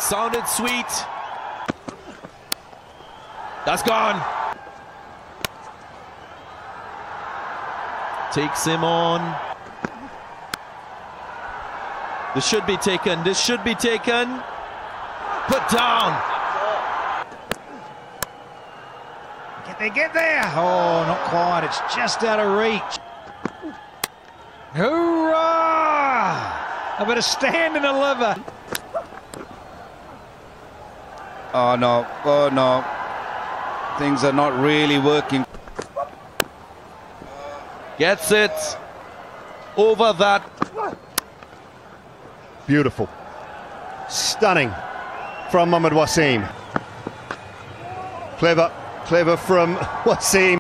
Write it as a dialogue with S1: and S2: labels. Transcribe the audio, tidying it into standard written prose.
S1: Sounded sweet. That's gone. Takes him on. This should be taken. This should be taken. Put down.
S2: Get there. Oh, not quite. It's just out of reach. Hoorah! A bit of stand and deliver.
S3: Oh no, oh no. Things are not really working.
S1: Gets it. Over that.
S4: Beautiful. Stunning from Mohammad Waseem. Clever from Waseem.